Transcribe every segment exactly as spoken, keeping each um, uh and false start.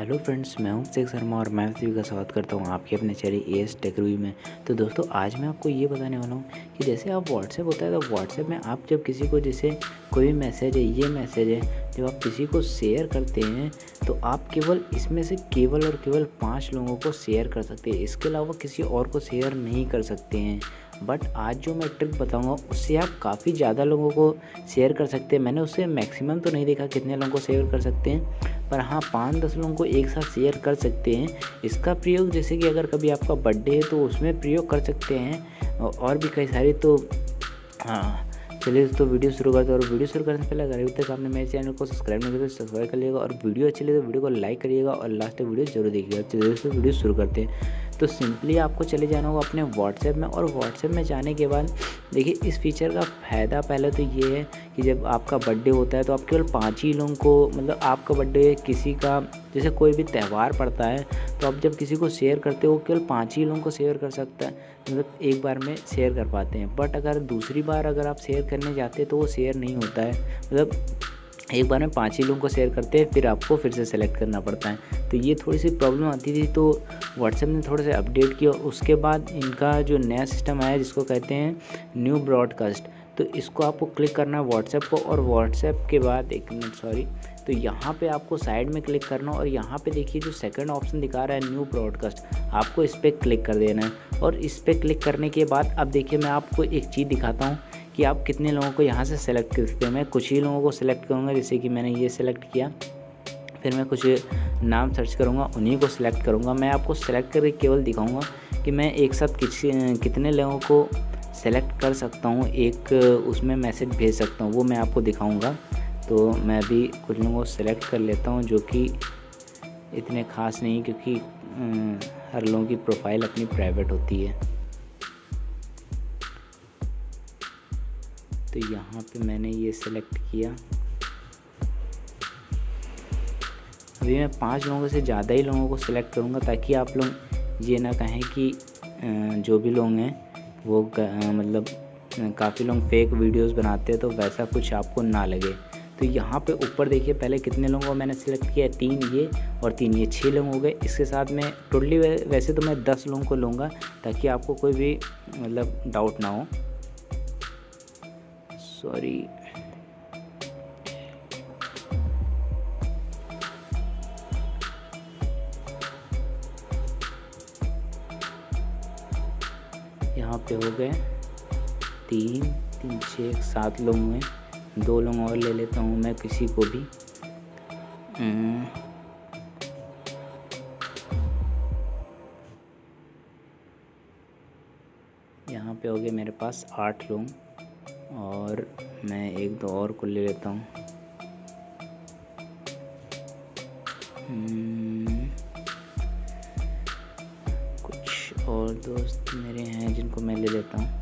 Hello friends, मैं हूं शेख शर्मा और मैं सभी का स्वागत करता हूं आपके अपने चैनल एएस टेक रिव्यू में। तो दोस्तों, आज मैं आपको ये बताने वाला हूं कि जैसे आप व्हाट्सएप होता है तो व्हाट्सएप में आप जब किसी को जैसे कोई भी मैसेज है, ये मैसेज है, जब आप किसी को शेयर करते हैं तो आप केवल इसमें से केवल और केवल पाँच लोगों को शेयर कर सकते हैं। इसके अलावा किसी और को शेयर नहीं कर सकते हैं। बट आज जो मैं ट्रिक बताऊंगा उससे आप काफ़ी ज़्यादा लोगों को शेयर कर सकते हैं। मैंने उससे मैक्सिमम तो नहीं देखा कितने लोगों को शेयर कर सकते हैं, पर हाँ पाँच दस लोगों को एक साथ शेयर कर सकते हैं। इसका प्रयोग जैसे कि अगर कभी आपका बर्थडे है तो उसमें प्रयोग कर सकते हैं, और भी कई सारी। तो हाँ चलिए तो वीडियो शुरू करते हैं। और वीडियो शुरू करने से पहले अगर अभी तक आपने मेरे चैनल को सब्सक्राइब नहीं किया तो सब्सक्राइब कर लीजिएगा, और वीडियो अच्छी लगे तो वीडियो को लाइक करिएगा और लास्ट तक वीडियो जरूर देखिएगा। चलिए दोस्तों वीडियो शुरू करते हैं। तो सिंपली आपको चले जाना होगा अपने व्हाट्सएप में, और व्हाट्सएप में जाने के बाद देखिए इस फीचर का फ़ायदा पहले तो ये है कि जब आपका बर्थडे होता है तो आप केवल पाँच ही लोगों को, मतलब आपका बर्थडे किसी का जैसे कोई भी त्यौहार पड़ता है तो आप जब किसी को शेयर करते हो केवल पाँच ही लोगों को शेयर कर सकता है, मतलब एक बार में शेयर कर पाते हैं। बट अगर दूसरी बार अगर आप शेयर करने जाते हैं तो वो शेयर नहीं होता है, मतलब एक बार में पाँच ही लोगों को शेयर करते हैं, फिर आपको फिर से सेलेक्ट करना पड़ता है। तो ये थोड़ी सी प्रॉब्लम आती थी, तो व्हाट्सएप ने थोड़े से अपडेट किया। उसके बाद इनका जो नया सिस्टम आया जिसको कहते हैं न्यू ब्रॉडकास्ट, तो इसको आपको क्लिक करना है व्हाट्सएप को, और व्हाट्सएप के बाद एक मिनट सॉरी तो यहाँ पे आपको साइड में क्लिक करना, और यहाँ पे देखिए जो सेकंड ऑप्शन दिखा रहा है न्यू ब्रॉडकास्ट, आपको इस पर क्लिक कर देना है। और इस पर क्लिक करने के बाद अब देखिए मैं आपको एक चीज़ दिखाता हूँ कि आप कितने लोगों को यहाँ से सेलेक्ट कर सकते हैं। मैं कुछ ही लोगों को सिलेक्ट करूँगा, जैसे कि मैंने ये सिलेक्ट किया, फिर मैं कुछ नाम सर्च करूँगा, उन्हीं को सिलेक्ट करूँगा। मैं आपको सेलेक्ट करके केवल दिखाऊँगा कि मैं एक साथ किसी कितने लोगों को सेलेक्ट कर सकता हूँ, एक उसमें मैसेज भेज सकता हूँ, वो मैं आपको दिखाऊँगा। तो मैं भी कुछ लोगों को सेलेक्ट कर लेता हूँ जो कि इतने ख़ास नहीं, क्योंकि हर लोगों की प्रोफाइल अपनी प्राइवेट होती है। तो यहाँ पे मैंने ये सेलेक्ट किया। अभी मैं पांच लोगों से ज़्यादा ही लोगों को सिलेक्ट करूँगा, ताकि आप लोग ये ना कहें कि जो भी लोग हैं वो मतलब काफ़ी लोग फेक वीडियोस बनाते हैं, तो वैसा कुछ आपको ना लगे। तो यहाँ पे ऊपर देखिए पहले कितने लोगों को मैंने सिलेक्ट किया, तीन ये और तीन ये, छः लोग हो गए। इसके साथ में टोटली वैसे तो मैं दस लोगों को लूँगा, ताकि आपको कोई भी मतलब डाउट ना हो। सॉरी यहाँ पे हो गए तीन तीन छः सात लोग हुए। दो लोग और ले लेता हूँ मैं किसी को भी। यहाँ पे हो गए मेरे पास आठ लोग, और मैं एक दो और को ले लेता हूँ। कुछ और दोस्त मेरे हैं जिनको मैं ले लेता हूँ।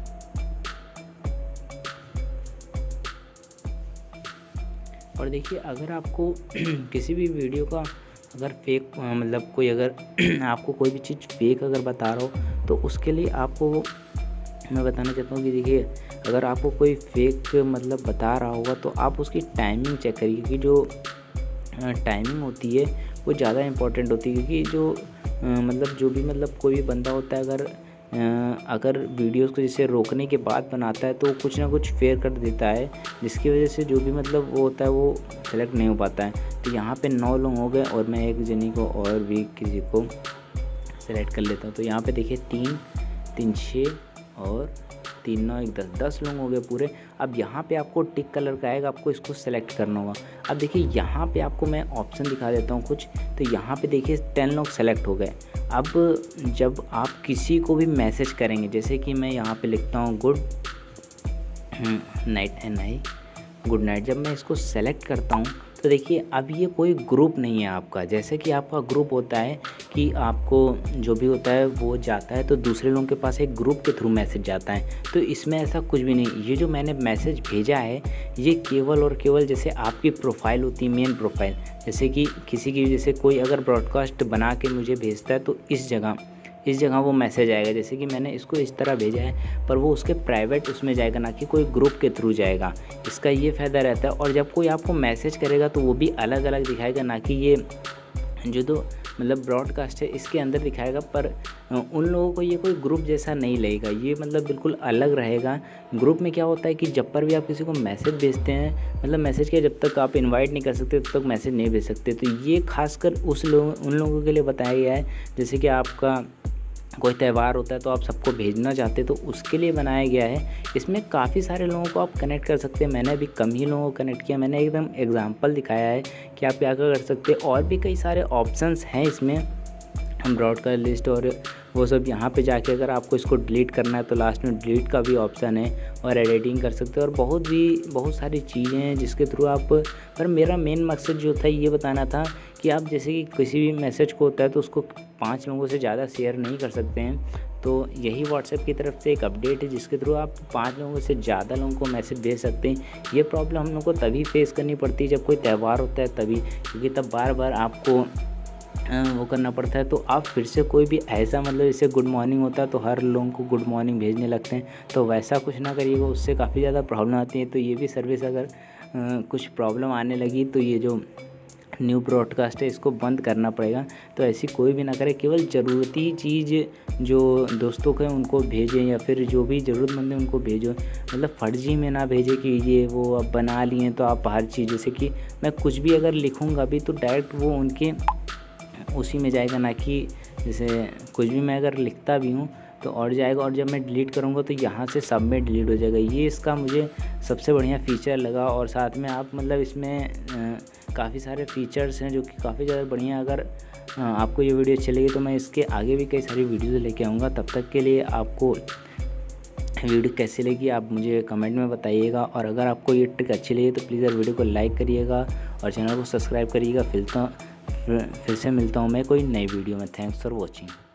और देखिए अगर आपको किसी भी वीडियो का अगर फेक मतलब कोई अगर आपको कोई भी चीज़ फेक अगर बता रहा हो, तो उसके लिए आपको मैं बताना चाहता हूँ कि देखिए अगर आपको कोई फेक मतलब बता रहा होगा तो आप उसकी टाइमिंग चेक करिए, क्योंकि जो टाइमिंग होती है वो ज़्यादा इम्पोर्टेंट होती है। क्योंकि जो मतलब जो भी मतलब कोई भी बंदा होता है, अगर अगर वीडियोस को जैसे रोकने के बाद बनाता है तो कुछ ना कुछ फेयर कर देता है, जिसकी वजह से जो भी मतलब वो होता है वो सेलेक्ट नहीं हो पाता है। तो यहाँ पे नौ लोग हो गए, और मैं एक जनी को और भी किसी को सेलेक्ट कर लेता हूँ। तो यहाँ पे देखिए तीन तीन छः और तीन नौ एक दस दस लोग हो गए पूरे। अब यहाँ पे आपको टिक कलर का आएगा, आपको इसको सेलेक्ट करना होगा। अब देखिए यहाँ पे आपको मैं ऑप्शन दिखा देता हूँ कुछ। तो यहाँ पे देखिए टेन लोग सेलेक्ट हो गए। अब जब आप किसी को भी मैसेज करेंगे, जैसे कि मैं यहाँ पे लिखता हूँ good night N I good night, जब मैं इसको सेलेक्ट करता हूँ तो देखिए अब ये कोई ग्रुप नहीं है आपका। जैसे कि आपका ग्रुप होता है कि आपको जो भी होता है वो जाता है तो दूसरे लोगों के पास एक ग्रुप के थ्रू मैसेज जाता है, तो इसमें ऐसा कुछ भी नहीं। ये जो मैंने मैसेज भेजा है ये केवल और केवल जैसे आपकी प्रोफाइल होती है, मेन प्रोफाइल, जैसे कि किसी की जैसे कोई अगर ब्रॉडकास्ट बना के मुझे भेजता है तो इस जगह इस जगह वो मैसेज आएगा। जैसे कि मैंने इसको इस तरह भेजा है, पर वो उसके प्राइवेट उसमें जाएगा, ना कि कोई ग्रुप के थ्रू जाएगा। इसका ये फ़ायदा रहता है। और जब कोई आपको मैसेज करेगा तो वो भी अलग अलग दिखाएगा, ना कि ये जो तो मतलब ब्रॉडकास्ट है इसके अंदर दिखाएगा, पर उन लोगों को ये कोई ग्रुप जैसा नहीं लगेगा, ये मतलब बिल्कुल अलग रहेगा। ग्रुप में क्या होता है कि जब पर भी आप किसी को मैसेज भेजते हैं, मतलब मैसेज किया जब तक आप इनवाइट नहीं कर सकते तब तक मैसेज नहीं भेज सकते। तो ये खासकर उस लोग उन लोगों के लिए बताया गया है, जैसे कि आपका कोई त्यौहार होता है तो आप सबको भेजना चाहते हैं, तो उसके लिए बनाया गया है। इसमें काफ़ी सारे लोगों को आप कनेक्ट कर सकते हैं। मैंने अभी कम ही लोगों को कनेक्ट किया, मैंने एकदम एग्जांपल दिखाया है कि आप क्या क्या कर सकते हैं। और भी कई सारे ऑप्शंस हैं इसमें, हम ब्रॉडकास्ट लिस्ट और वो सब यहाँ पे जाके अगर आपको इसको डिलीट करना है तो लास्ट में डिलीट का भी ऑप्शन है, और एडिटिंग कर सकते हो, और बहुत भी बहुत सारी चीज़ें हैं जिसके थ्रू आप। पर मेरा मेन मकसद जो था ये बताना था कि आप जैसे कि किसी भी मैसेज को होता है तो उसको पाँच लोगों से ज़्यादा शेयर नहीं कर सकते हैं। तो यही व्हाट्सएप की तरफ से एक अपडेट है जिसके थ्रू आप पाँच लोगों से ज़्यादा लोगों को मैसेज भेज सकते हैं। ये प्रॉब्लम हम लोग को तभी फेस करनी पड़ती है जब कोई त्यौहार होता है तभी, क्योंकि तब बार बार आपको वो करना पड़ता है। तो आप फिर से कोई भी ऐसा, मतलब जैसे गुड मॉर्निंग होता है तो हर लोगों को गुड मॉर्निंग भेजने लगते हैं, तो वैसा कुछ ना करिएगा, उससे काफ़ी ज़्यादा प्रॉब्लम आती है। तो ये भी सर्विस अगर आ, कुछ प्रॉब्लम आने लगी तो ये जो न्यू ब्रॉडकास्ट है इसको बंद करना पड़ेगा। तो ऐसी कोई भी ना करे, केवल ज़रूरती चीज़ जो दोस्तों के उनको भेजें, या फिर जो भी ज़रूरतमंद है उनको भेजो। मतलब फर्जी में ना भेजें कि ये वो अब बना लिए तो आप हर चीज़, जैसे कि मैं कुछ भी अगर लिखूँगा भी तो डायरेक्ट वो उनके उसी में जाएगा, ना कि जैसे कुछ भी मैं अगर लिखता भी हूँ तो और जाएगा, और जब मैं डिलीट करूँगा तो यहाँ से सब में डिलीट हो जाएगा। ये इसका मुझे सबसे बढ़िया फ़ीचर लगा। और साथ में आप मतलब इसमें काफ़ी सारे फीचर्स हैं जो कि काफ़ी ज़्यादा बढ़िया। अगर आपको ये वीडियो अच्छी लगी तो मैं इसके आगे भी कई सारी वीडियोज़ लेके आऊँगा। तब तक के लिए आपको वीडियो कैसी लगी आप मुझे कमेंट में बताइएगा, और अगर आपको ये ट्रिक अच्छी लगी तो प्लीज़ यार वीडियो को लाइक करिएगा और चैनल को सब्सक्राइब करिएगा। फिर तो फिर से मिलता हूँ मैं कोई नई वीडियो में। Thanks for watching.